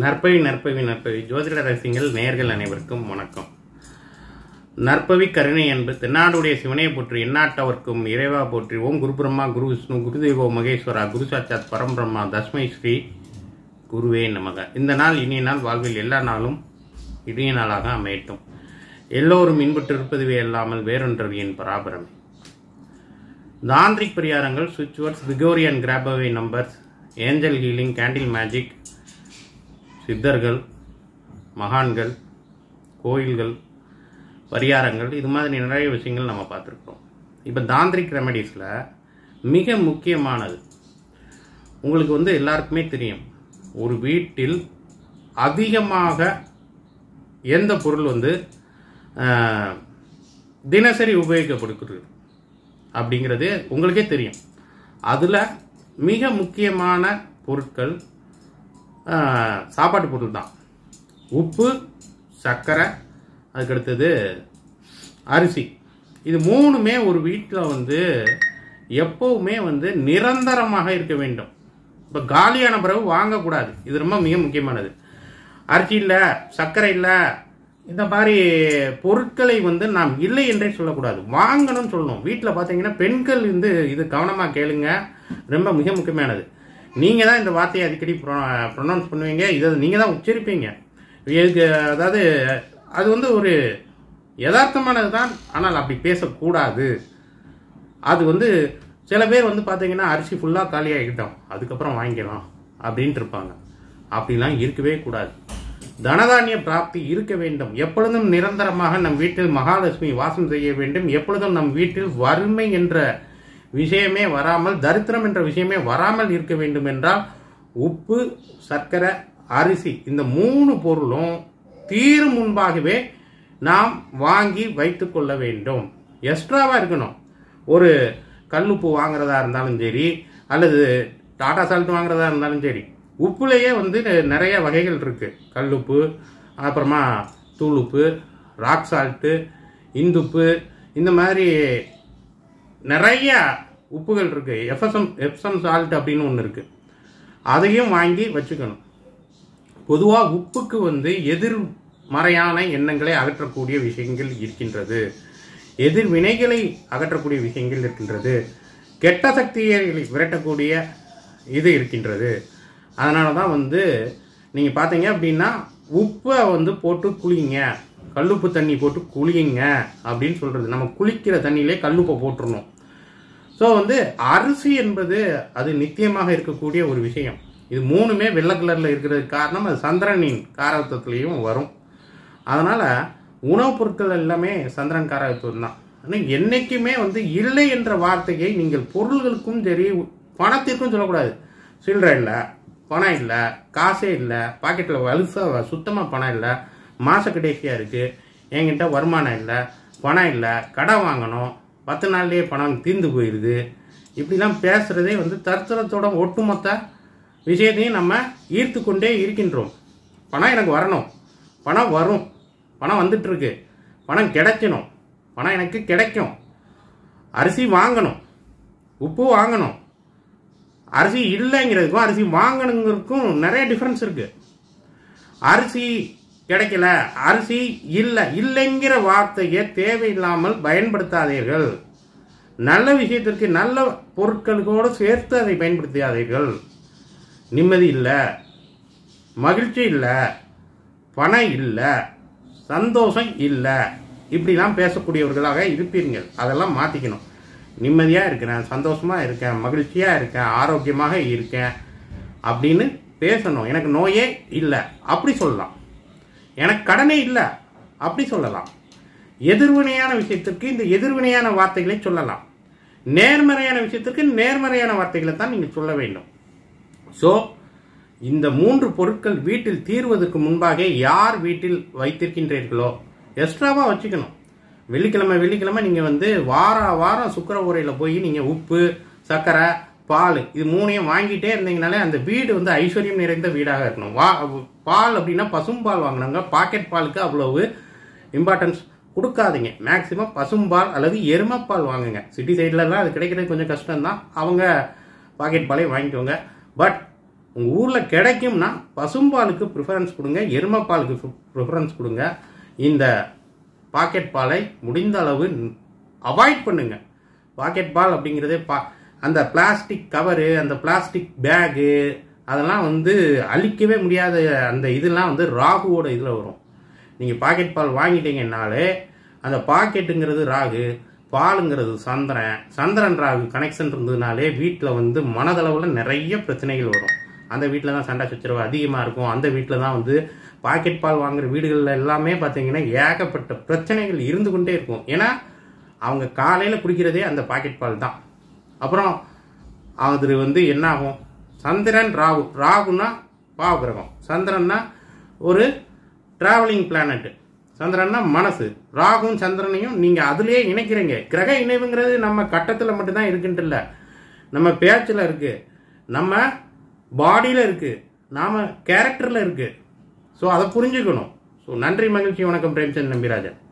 நற்பவி நற்பவி நற்பவி ஜோதிட ரகசியங்கள் நேயர்கள் அனைவருக்கும் வணக்கம். நற்பவி கருணை என்பது தென்னாடுடைய சிவனையை போற்றி எந்நாட்டவர்க்கும் இறைவா போற்றி. ஓம் குரு பிரம்மா குரு விஷ்ணு குருதேவோ மகேஸ்வரா குரு சாட்சாத் பரம்பிரம்மா தஸ்மை ஸ்ரீ குருவே நமக. இந்த நாள் இனிய நாள், வாழ்வில் எல்லா நாளும் இனிய நாளாக அமையட்டும். எல்லோரும் இன்புற்றிருப்பதுவே அல்லாமல் வேறொன்றவி என் பராபரமே. தாந்திரிக் பரிகாரங்கள், சுவிட்ச் வேர்ட்ஸ், விகோரியன் Grabovoi numbers, angel healing, candle magic, சித்தர்கள், மகான்கள், கோயில்கள், பரிகாரங்கள், இது மாதிரி நிறைய விஷயங்கள் நம்ம பார்த்துருக்கோம். இப்போ தாந்திரிக் ரெமெடிஸில் மிக முக்கியமானது உங்களுக்கு எல்லாருக்குமே தெரியும். ஒரு வீட்டில் அதிகமாக எந்த பொருள் தினசரி உபயோகிக்கப்படுகிறது அப்படிங்கிறது உங்களுக்கே தெரியும். அதில் மிக முக்கியமான பொருட்கள் சாப்பாட்டு பொருள் தான். உப்பு, சர்க்கரை, அதுக்கடுத்தது அரிசி. இது மூணுமே ஒரு வீட்டில் எப்பவுமே நிரந்தரமாக இருக்க வேண்டும். இப்போ காலியான பிறகு வாங்கக்கூடாது. இது ரொம்ப மிக முக்கியமானது. அரிசி இல்லை, சர்க்கரை இல்லை, இந்த மாதிரி பொருட்களை நாம் இல்லை என்றே சொல்லக்கூடாது, வாங்கணும்னு சொல்லணும். வீட்டில் பார்த்தீங்கன்னா பெண்கள் இது கவனமாக கேளுங்க, ரொம்ப மிக முக்கியமானது. நீங்கள் தான் இந்த வார்த்தையை அடிக்கடி ப்ரொனவுன்ஸ் பண்ணுவீங்க, இதை நீங்கள் தான் உச்சரிப்பீங்க. அதாவது அது ஒரு யதார்த்தமானது தான், ஆனால் அப்படி பேசக்கூடாது. அது சில பேர் பார்த்தீங்கன்னா அரிசி ஃபுல்லாக காலியாகிட்டோம் அதுக்கப்புறம் வாங்கிக்கலாம் அப்படின்ட்டு இருப்பாங்க. அப்படிலாம் இருக்கவே கூடாது. தனதானிய பிராப்தி இருக்க வேண்டும். எப்பொழுதும் நிரந்தரமாக நம் வீட்டில் மகாலட்சுமி வாசம் செய்ய வேண்டும். எப்பொழுதும் நம் வீட்டில் வறுமை என்ற விஷயமே வராமல், தரித்திரம் என்ற விஷயமே வராமல் இருக்க வேண்டும் என்றால் உப்பு, சர்க்கரை, அரிசி, இந்த மூணு பொருளும் தீரும் முன்பாகவே நாம் வாங்கி வைத்து கொள்ள வேண்டும். எக்ஸ்ட்ராவாக இருக்கணும். ஒரு கல்லுப்பு வாங்குறதா இருந்தாலும் சரி, அல்லது டாடா சால்ட் வாங்குறதா இருந்தாலும் சரி, உப்புலேயே நிறைய வகைகள் இருக்கு. கல்லுப்பு, அப்புறமா தூளுப்பு, ராக் சால்ட்டு, இந்துப்பு, இந்த மாதிரி நிறைய உப்புகள் இருக்கு. எப்சம் சால்ட் அப்படின்னு ஒன்று இருக்கு. அதையும் வாங்கி வச்சுக்கணும். பொதுவாக உப்புக்கு எதிர்மறையான எண்ணங்களை அகற்றக்கூடிய விஷயங்கள் இருக்கின்றது, எதிர்வினைகளை அகற்றக்கூடிய விஷயங்கள் இருக்கின்றது, கெட்ட சக்தியை விரட்டக்கூடிய இது இருக்கின்றது. அதனால தான் நீங்கள் பார்த்தீங்க அப்படின்னா உப்பை போட்டு குளிங்க, கல்லுப்பு தண்ணி போட்டு குளியுங்க அப்படின்னு சொல்கிறது. நம்ம குளிக்கிற தண்ணியிலே கல்லுப்பை போட்டுருணும். ஸோ அரிசி என்பது அது நித்தியமாக இருக்கக்கூடிய ஒரு விஷயம். இது மூணுமே வெள்ளை கலரில் இருக்கிறதுக்கு காரணம் அது சந்திரனின் காரகத்துவத்திலையும் வரும். அதனால் உணவுப் பொருட்கள் எல்லாமே சந்திரன் காரகத்துவம் தான். ஆனால் என்றைக்குமே இல்லை என்ற வார்த்தையை நீங்கள் பொருள்களுக்கும் சரி பணத்திற்கும் சொல்லக்கூடாது. சில்லறை இல்லை, பணம் இல்லை, காசே இல்லை, பாக்கெட்டில் வலுசாக சுத்தமாக பணம் இல்லை, மாத கடைசியாக இருக்குது, என்கிட்ட வருமானம் இல்லை, பணம் இல்லை, கடன் வாங்கணும், 10 நாள்லேயே பணம் தீர்ந்து போயிடுது, இப்படிலாம் பேசுகிறதே தரித்திரத்தோட ஒட்டுமொத்த விஷயத்தையும் நம்ம ஈர்த்து கொண்டே இருக்கின்றோம். பணம் எனக்கு வரணும், பணம் வரும், பணம் வந்துட்டுருக்கு, பணம் கிடைக்கணும், பணம் எனக்கு கிடைக்கும், அரிசி வாங்கணும், உப்பு வாங்கணும். அரிசி இல்லைங்கிறதுக்கும் அரிசி வாங்கணுங்கிறதுக்கும் நிறைய டிஃப்ரென்ஸ் இருக்கு. அரிசி கிடைக்கல, அரிசி இல்லைங்கிற வார்த்தையை தேவையில்லாமல் பயன்படுத்தாதீர்கள். நல்ல விஷயத்திற்கு நல்ல பொருட்களோடு சேர்த்து அதை பயன்படுத்தாதீர்கள். நிம்மதி இல்லை, மகிழ்ச்சி இல்லை, பணம் இல்லை, சந்தோஷம் இல்லை, இப்படிலாம் பேசக்கூடியவர்களாக இருப்பீர்கள். அதெல்லாம் மாற்றிக்கணும். நிம்மதியாக இருக்கிறேன், சந்தோஷமாக இருக்கேன், மகிழ்ச்சியாக இருக்கேன், ஆரோக்கியமாக இருக்கேன் அப்படின்னு பேசணும். எனக்கு நோயே இல்லை அப்படி சொல்லலாம், எனக்கு கடனே இல்லை அப்படி சொல்லலாம். எதிர்வினையான விஷயத்திற்கு இந்த எதிர்வினையான வார்த்தைகளை சொல்லலாம். நேர்மறையான விஷயத்திற்கு நேர்மறையான வார்த்தைகளை தான் நீங்கள் சொல்ல வேண்டும். ஸோ இந்த 3 பொருட்கள் வீட்டில் தீர்வதற்கு முன்பாக யார் வீட்டில் வைத்திருக்கின்றீர்களோ எக்ஸ்ட்ராவாக வச்சுக்கணும். வெள்ளிக்கிழமை நீங்கள் வாரம் சுக்கர உரையில் போய் நீங்கள் உப்பு, சர்க்கரை, பால், இது மூணையும் வாங்கிட்டே இருந்தீங்கனாலே அந்த வீடு ஐஸ்வர்யம் நிறைந்த வீடாக இருக்கணும். பால் அப்படின்னா பசும்பால் வாங்கினாங்க. பாக்கெட் பாலுக்கு அவ்வளவு இம்பார்ட்டன்ஸ் கொடுக்காதீங்க. மேக்சிமம் பசும்பால் அல்லது எருமைப்பால் வாங்குங்க. சிட்டி சைட்லலாம் அது கிடைக்கிறது கொஞ்சம் கஷ்டம்தான், அவங்க பாக்கெட் பாலே வாங்கிக்கோங்க. பட் உங்கள் ஊரில் கிடைக்கும்னா பசும்பாலுக்கு ப்ரிஃபரன்ஸ் கொடுங்க, எருமைப்பாலுக்கு ப்ரிஃபரன்ஸ் கொடுங்க. இந்த பாக்கெட் பாலை முடிந்த அளவு அவாய்ட் பண்ணுங்க. பாக்கெட் பால் அப்படிங்கிறதே அந்த பிளாஸ்டிக் கவரு, அந்த பிளாஸ்டிக் பேகு, அதெல்லாம் வந்து அழிக்கவே முடியாத அந்த இதெல்லாம் வந்து ராகுவோட இதில் வரும். நீங்கள் பாக்கெட் பால் வாங்கிட்டீங்கன்னாலே அந்த பாக்கெட்டுங்கிறது ராகு, பாலுங்கிறது சந்திரன், சந்திரன் ராகு கனெக்ஷன் இருந்ததுனாலே வீட்டில் வந்து மனதளவில் நிறைய பிரச்சனைகள் வரும். அந்த வீட்டில் தான் சண்டை சச்சரவு அதிகமாக இருக்கும். அந்த வீட்டில் தான் வந்து பாக்கெட் பால் வாங்குற வீடுகளில் எல்லாமே பார்த்தீங்கன்னா ஏகப்பட்ட பிரச்சனைகள் இருந்து கொண்டே இருக்கும். ஏன்னா அவங்க காலையில் குடிக்கிறதே அந்த பாக்கெட் பால் தான். அப்புறம் அது வந்து என்ன ஆகும், சந்திரன் ராகு, ராகுனா பாவகிரகம், சந்திரன்னா ஒரு டிராவலிங் பிளானட், சந்திரன்னா மனசு. ராகுவும் சந்திரனையும் நீங்கள் அதுலேயே இணைக்கிறீங்க. கிரக இணைவுங்கிறது நம்ம கட்டத்தில் மட்டும்தான் இருக்குன்ட்டு இல்லை, நம்ம பேச்சில் இருக்கு, நம்ம பாடியில் இருக்கு, நாம கேரக்டரில் இருக்கு. ஸோ அதை புரிஞ்சுக்கணும். ஸோ நன்றி, மகிழ்ச்சி, வணக்கம். பிரேம்சந்த் நம்பிராஜன்.